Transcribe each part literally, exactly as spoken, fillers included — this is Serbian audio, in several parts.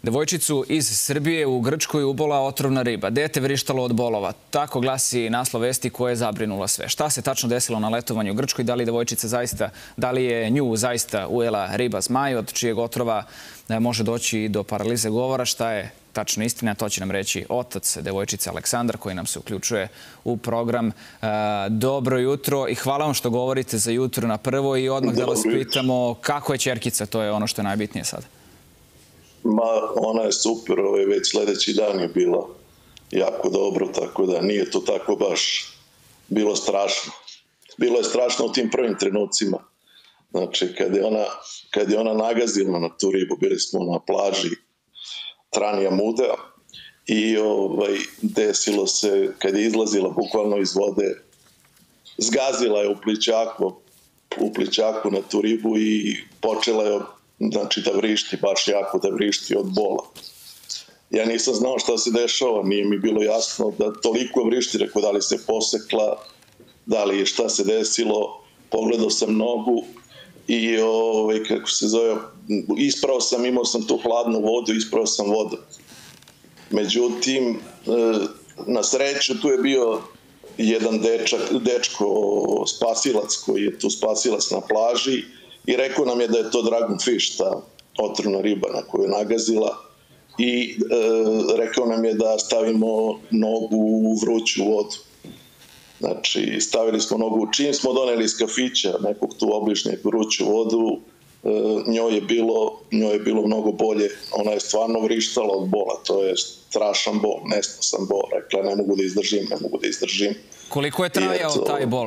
Devojčicu iz Srbije u Grčkoj ubola otrovna riba. Dete vrištalo od bolova. Tako glasi naslov vesti koje je zabrinula sve. Šta se tačno desilo na letovanju u Grčkoj? Da li devojčica zaista, da li je nju zaista ujela riba zmaj, od čijeg otrova može doći i do paralize govora? Šta je tačno istina? To će nam reći otac devojčice Aleksandar, koji nam se uključuje u program. Dobro jutro i hvala vam što govorite za jutro na prvo i odmah da vas pitamo kako je ćerkica, to je ono što je najbitnije sada. Ma, ona je super, ovaj, već sljedeći dan je bila jako dobro, tako da nije to tako baš bilo strašno. Bilo je strašno u tim prvim trenucima. Znači, kad je ona, kad je ona nagazila na tu ribu, bili smo na plaži Tranija Muda i ovaj, desilo se, kad je izlazila bukvalno iz vode, zgazila je u plićaku, u plićaku na tu ribu i počela je znači da vrišti, baš jako da vrišti od bola. Ja nisam znao šta se dešava, nije mi bilo jasno da toliko vrišti, rekao da li se posekla, da li je šta se desilo, pogledao sam nogu i ovaj, kako se zove, isprao sam, imao sam tu hladnu vodu, isprao sam vodu. Međutim, na sreću tu je bio jedan dečak, dečko spasilac koji je tu spasilac na plaži i rekao nam je da je to dragonfish, ta otrovna riba na koju je nagazila i e, rekao nam je da stavimo nogu u vruću vodu. Znači, stavili smo nogu, čim smo doneli iz kafića nekog tu obližnjeg vruću vodu, e, njoj, je bilo, njoj je bilo mnogo bolje. Ona je stvarno vrištala od bola, to je strašan bol, nesnosan bol. Rekla, ne mogu da izdržim, ne mogu da izdržim. Koliko je trajao taj bol?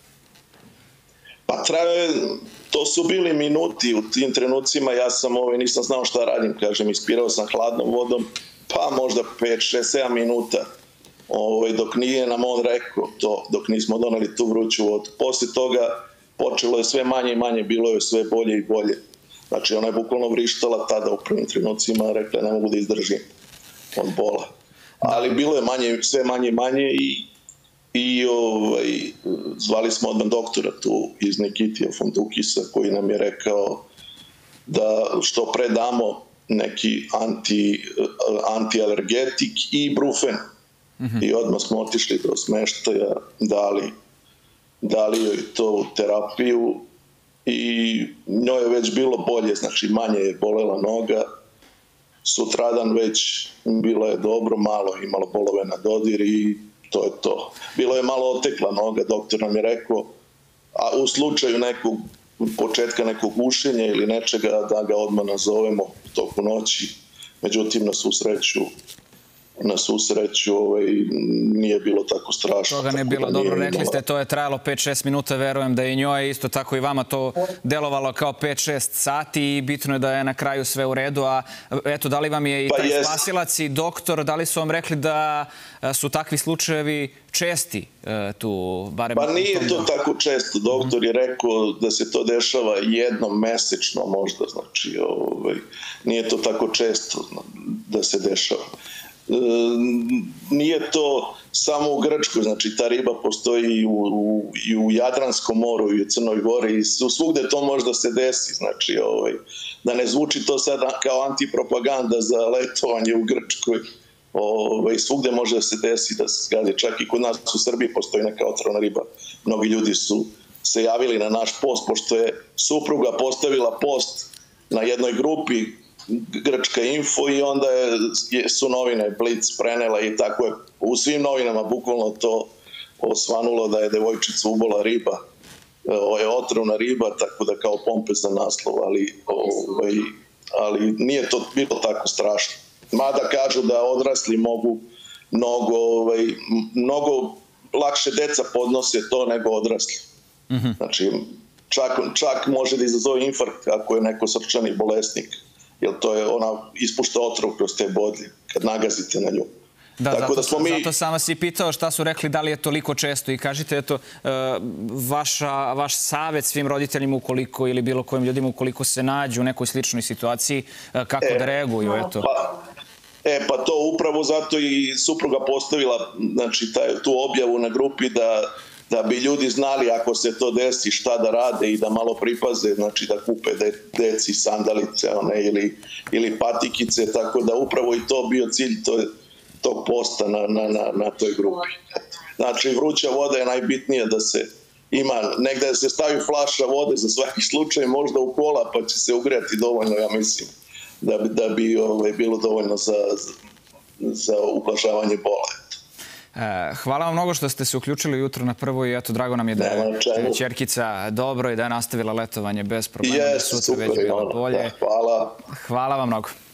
Pa traje, to su bili minuti, u tim trenucima ja sam, ovaj, nisam znao šta radim, kažem, ispirao sam hladnom vodom, pa možda pet, šest, sedam minuta, ovaj, dok nije nam on rekao to, dok nismo doneli tu vruću vodu. Poslije toga počelo je sve manje i manje, bilo je sve bolje i bolje. Znači ona je bukvalno vrištala tada u prvim trenucima, rekla ne mogu da izdržim od bola. Ali bilo je manje, sve manje i manje i I ovaj, zvali smo odmah doktora tu iz Nikitija Fondukisa koji nam je rekao da što pre damo neki anti, antialergetik i brufen. Mm-hmm. I odmah smo otišli do smeštaja, dali, dali joj to terapiju i njoj je već bilo bolje, znači manje je bolela noga. Sutradan već bilo je dobro, malo imalo bolove na dodir i to je to. Bilo je malo otekla noga, doktor nam je rekao, a u slučaju nekog početka nekog gušenja ili nečega da ga odmah nazovemo u toku noći. Međutim, na svu sreću, na svu sreću ovaj, nije bilo tako strašno. Toga ne je bilo, dobro rekli ste, to je trajalo pet šest minuta, verujem da i njoj isto tako i vama to delovalo kao pet šest sati i bitno je da je na kraju sve u redu, a eto, da li vam je i taj pa spasilac i doktor, da li su vam rekli da su takvi slučajevi česti tu, barem... Pa nije to tako često, doktor je rekao da se to dešava jednom mesečno možda, znači ovaj, nije to tako često da se dešava. E, nije to samo u Grčkoj, znači ta riba postoji i u, u, i u Jadranskom moru i u Crnoj Gori i svugde to možda se desi, znači ovaj, da ne zvuči to sada kao antipropaganda za letovanje u Grčkoj, ovaj, svugde može da se desi da se zgazi, čak i kod nas u Srbiji postoji neka otrovna riba, mnogi ljudi su se javili na naš post, pošto je supruga postavila post na jednoj grupi Grčka info i onda je, su novine Blic prenela i tako je u svim novinama bukvalno to osvanulo da je devojčica ubola riba, o, je otrovna riba, tako da kao pompezan naslov, ali, ovaj, ali nije to bilo tako strašno. Mada kažu da odrasli mogu mnogo, ovaj, mnogo lakše deca podnose to nego odrasli. Mm-hmm. Znači, čak, čak može da izazove infarkt ako je neko srčani bolesnik, jer to je ona ispušta otrov kroz te bodlje kad nagazite na nju. Da, tako zato, da smo mi... zato sam vas i pitao šta su rekli, da li je toliko često i kažite, eto, vaša, vaš savjet svim roditeljima ukoliko ili bilo kojim ljudima ukoliko se nađu u nekoj sličnoj situaciji, kako e, da reaguju, eto. Pa, e, pa to upravo zato i supruga postavila, znači, taj, tu objavu na grupi da da bi ljudi znali ako se to desi šta da rade i da malo pripaze, znači da kupe deci sandalice one, ili, ili patikice, tako da upravo i to bio cilj to, tog posta na, na, na, na toj grupi. Znači vruća voda je najbitnije da se ima, negde da se stavi flaša vode za svaki slučaj, možda u kola, pa će se ugreti dovoljno, ja mislim, da bi, da bi ovaj, bilo dovoljno za, za ublažavanje bola. Hvala vam mnogo što ste se uključili jutro na Prvo i eto, drago nam je da je ćerkica dobro i da je nastavila letovanje bez problema, da sutra već bilo bolje. Hvala. Hvala vam mnogo.